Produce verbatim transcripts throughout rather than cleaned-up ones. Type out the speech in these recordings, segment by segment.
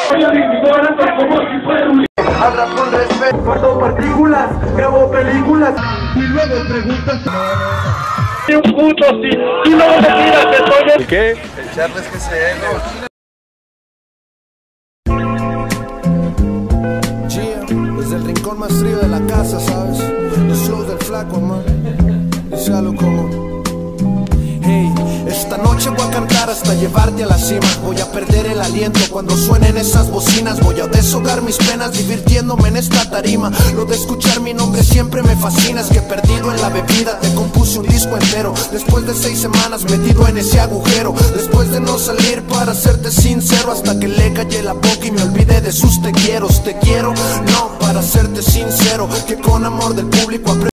Habla con respeto, guardo partículas, grabo películas y luego preguntas. Un puto, si tú no me tiras de todo. ¿Y qué? El Charles que se N. Desde el rincón más frío de la casa, ¿sabes? Los flows del flaco, man. Dice algo como: hey, esta noche voy a cantar hasta llevarte a la cima. Voy a perder el aliento cuando suenen esas bocinas. Voy a deshogar mis penas divirtiéndome en esta tarima. Lo de escuchar mi nombre siempre me fascina. Es que perdido en la bebida te compuse un disco entero. Después de seis semanas metido en ese agujero. Después de no salir, para serte sincero, hasta que le callé la boca y me olvidé de sus te quiero. Te quiero, no, para serte sincero, que con amor del público aprendo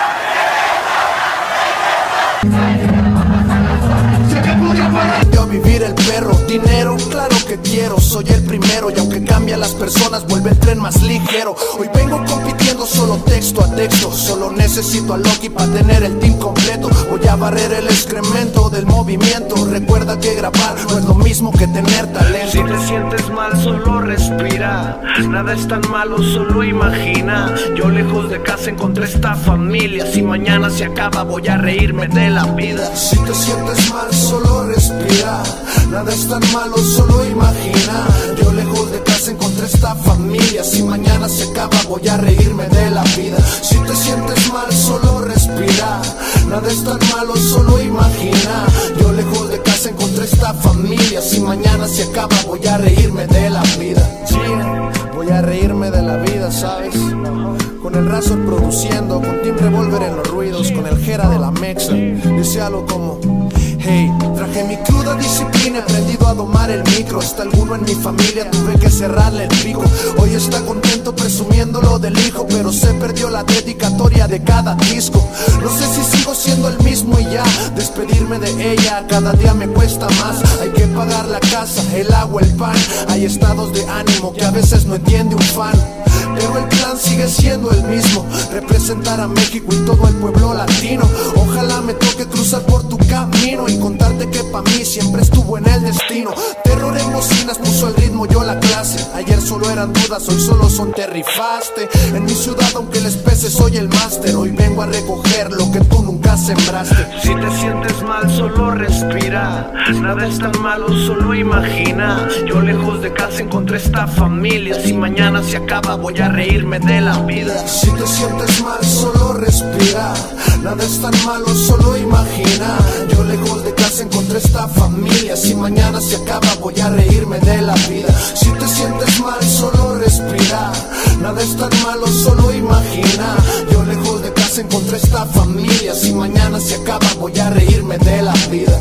a vivir el perro. Dinero, claro que quiero, soy el primero. Y aunque cambia las personas, vuelve el tren más ligero. Hoy vengo compitiendo solo texto a texto. Solo necesito a Loki para tener el team completo. Voy a barrer el excremento del movimiento. Recuerda que grabar no es lo mismo que tener talento. Si te sientes mal, solo respira. Nada es tan malo, solo imagina. Yo lejos de casa encontré esta familia. Si mañana se acaba, voy a reírme de la vida. Si te sientes mal, solo respira. Nada es tan malo, solo imagina. Yo lejos de casa encontré esta familia. Si mañana se acaba, voy a reírme de la vida. Si te sientes mal, solo respira. Nada es tan malo, solo imagina. Yo lejos de casa encontré esta familia. Si mañana se acaba, voy a reírme de la vida. Yeah, voy a reírme de la vida, ¿sabes? Con el Razor produciendo, con Team Revolver en los ruidos, con el Jera de la Mexa. Dice algo como: hey, traje mi cruda disciplina, he aprendido a domar el micro. Hasta alguno en mi familia tuve que cerrarle el pico. Hoy está contento presumiendo lo del hijo, pero se perdió la dedicatoria de cada disco. No sé si sigo siendo el mismo y ya despedirme de ella cada día me cuesta más. Hay que pagar la casa, el agua, el pan. Hay estados de ánimo que a veces no entiende un fan, pero el plan sigue siendo el mismo: representar a México y todo el pueblo latino. Ojalá me toque cruzar por tu camino y contarte que pa' mí siempre estuvo en el destino. Terror en bocinas puso el ritmo, yo la clase. Ayer solo eran dudas, hoy solo son te rifaste. En mi ciudad aunque les pese soy el máster. Hoy vengo a recoger lo que tú nunca sembraste. Si te sientes mal, solo respira. Nada es tan malo, solo imagina. Yo lejos de casa encontré esta familia. Si mañana se acaba, voy a reírme de la vida. Si te sientes mal, solo respira. Nada es tan malo, solo imagina. Yo lejos de casa encontré esta familia. Si mañana se acaba, voy a reírme de la vida. Si te sientes mal, solo respira. Nada es tan malo, solo imagina. Yo lejos de casa encontré esta familia. Si mañana se acaba, voy a reírme de la vida.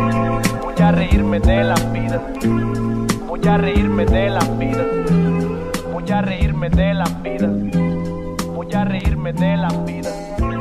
Voy a reírme de la vida. Voy a reírme de la vida. Voy a reírme de la vida. Voy a reírme de la vida.